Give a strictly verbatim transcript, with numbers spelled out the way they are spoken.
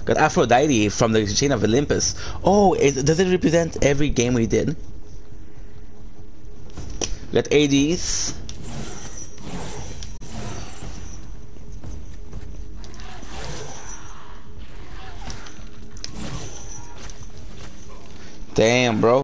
Got Aphrodite from the Chain of Olympus. Oh, it, does it represent every game we did? Got A Ds. Damn, bro.